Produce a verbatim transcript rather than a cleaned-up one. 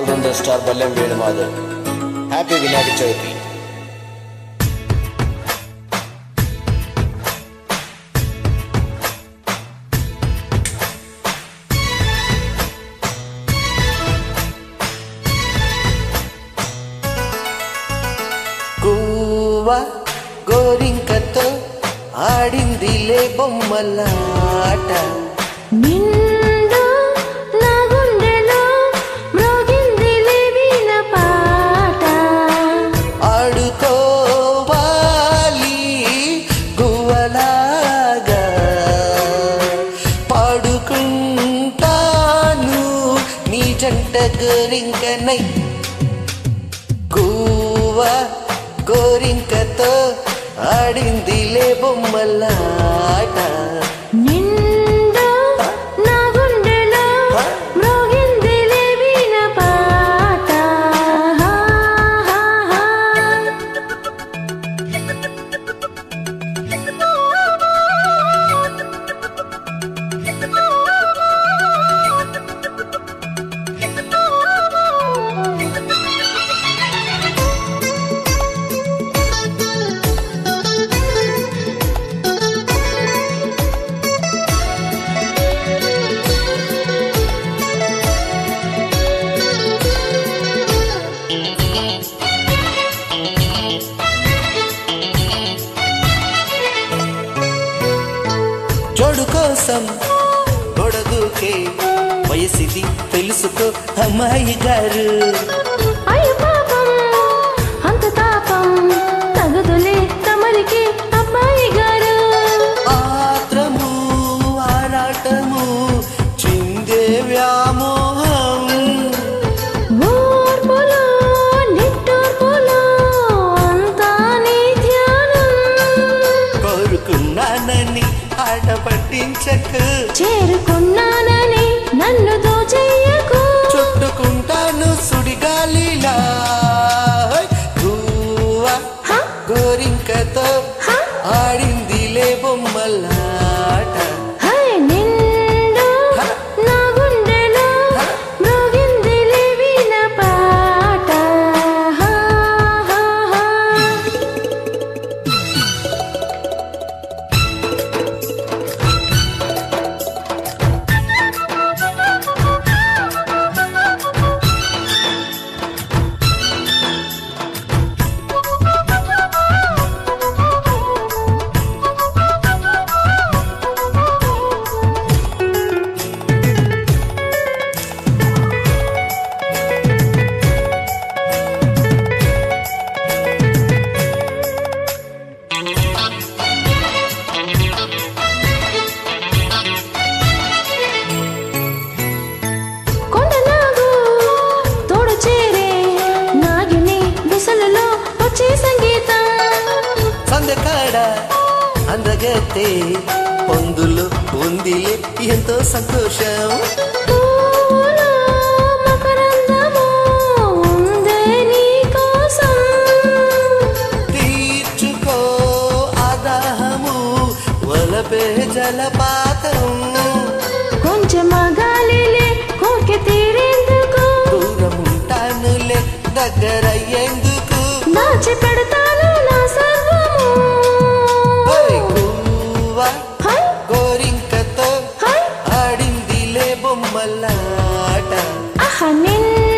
Allrounder star Ballem Venumadhav. Happy Vinayaka Chavithi. గువ్వ గోరింకతో ఆడిందిలే బొమ్మలాట, నిండు నా గుండెలో మ్రోగిందిలే వీణ పాట. ఆడుకోవాలి గువ్వలాగా పాడుకుంటాను నీ జంట గోరింకనై. గువ్వ గోరింకతో ఆడిందిలే బొమ్మలాట, నిండు నా గుండెలో మ్రోగిందిలే వీణ పాట. జోడు కోసం గొడదుకే వయసిది తెలుసుకో అమ్మాయి గారు. అయ్య పాపం అంత తాపం తగదులే తమరికి అబ్బాయి గారు. ఆత్రము ఆరాటము చిందే వ్యామోహం, ఓర్పులో నిట్టూర్పులో అంతా నీ ధ్యానం. కోరుకున్నానని ఆట పట్టించకు, చేరుకున్నానని నన్ను దోచెయ్యకు. చుట్టుకుంటాను సుడిగాలిలా. గువ్వ గోరింకతో ఆడిందిలే బొమ్మలాట, హై నిండు నా గుండెలో మ్రోగిందిలే వీణ పాట. హా, హా, హా. కొండనాగు తోడు చేరే నాగిని దిశలలో వచ్చే సంగీతం. సందకాడ అందగతే పొందులు ఉందిలే ఎంతో సంతోషం. పూలో మకరందము ఉందే నీ కోసం. తీర్చుకో ఆదాహము వలపే జలపాతం. కొంచెం గాలిలే కోరిక తీరేందుకు, దూరముంటానులే దగ్గరయ్యేందుకు. దాచి పెడతాను నా సర్వము. ఓయ్ గువ్వ హై గోరింకతో హై ఆడిందిలే బొమ్మలాట, ఆహా నిన్ను